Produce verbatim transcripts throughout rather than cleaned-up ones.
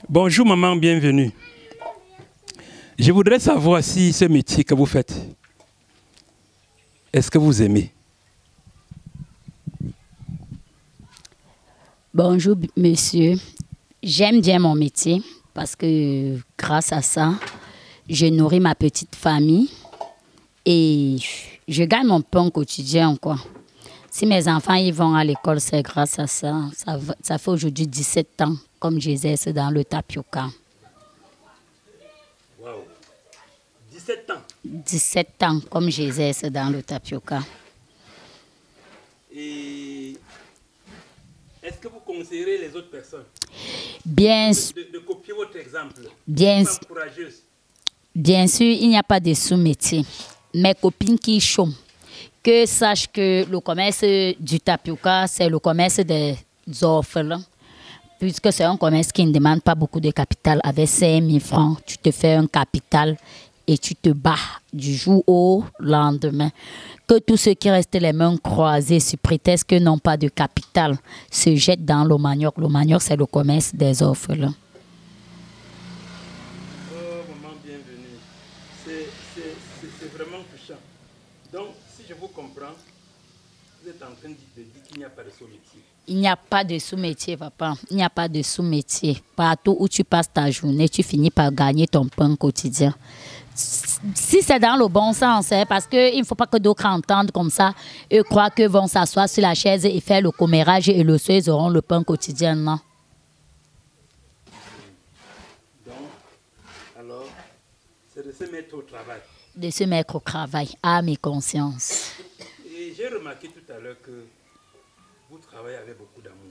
Bonjour maman, bienvenue. Je voudrais savoir si ce métier que vous faites, est-ce que vous aimez? Bonjour monsieur, j'aime bien mon métier parce que grâce à ça, je nourris ma petite famille et je gagne mon pain quotidien, quoi. Si mes enfants ils vont à l'école, c'est grâce à ça. Ça, ça fait aujourd'hui dix-sept ans comme j'exerce dans le tapioca. Wow. dix-sept ans. dix-sept ans comme j'exerce dans le tapioca. Et est-ce que vous conseillerez les autres personnes Bien, de, de, de copier votre exemple? Bien, courageuse. Bien sûr, il n'y a pas de sous-métier. Mes copines qui chôment, que sachent que le commerce du tapioca, c'est le commerce des orphelins. Puisque c'est un commerce qui ne demande pas beaucoup de capital. Avec cinq mille francs, tu te fais un capital et tu te bats du jour au lendemain. Que tous ceux qui restent les mains croisées sous prétexte que n'ont pas de capital se jettent dans le manioc. Le manioc, c'est le commerce des orphelins. Oh, maman, bienvenue. C'est vraiment touchant. Donc, si je vous comprends, vous êtes en train de dire qu'il n'y a pas de sous-métier. Il n'y a pas de sous-métier, papa. Il n'y a pas de sous-métier. Partout où tu passes ta journée, tu finis par gagner ton pain quotidien. Si c'est dans le bon sens, hein, parce qu'il ne faut pas que d'autres entendent comme ça, eux croient qu'ils vont s'asseoir sur la chaise et faire le commérage et le soir, ils auront le pain quotidien, non? Donc, alors, c'est de se mettre au travail. De se mettre au travail, âme et conscience. Et j'ai remarqué tout à l'heure que vous travaillez avec beaucoup d'amour.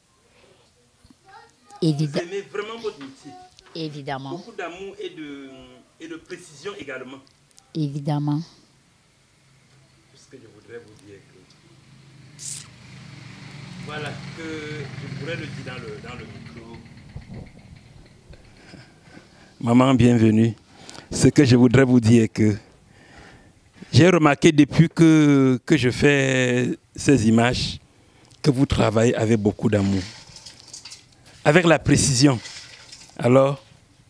Évidemment. Vous aimez vraiment votre métier. Évidemment. Beaucoup d'amour et de, et de précision également. Évidemment. Ce que je voudrais vous dire que... Voilà, que je pourrais le dire dans le, dans le micro. Maman, bienvenue. Ce que je voudrais vous dire que j'ai remarqué depuis que, que je fais ces images que vous travaillez avec beaucoup d'amour, avec la précision. Alors,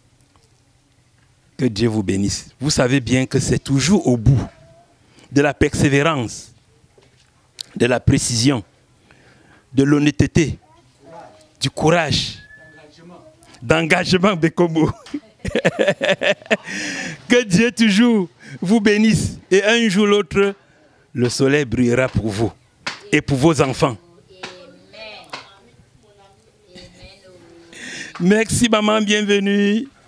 que Dieu vous bénisse. Vous savez bien que c'est toujours au bout de la persévérance, de la précision, de l'honnêteté, du courage, d'engagement, Bekomo. Que Dieu toujours vous bénisse et un jour ou l'autre, le soleil brillera pour vous et pour vos enfants. Merci maman, bienvenue.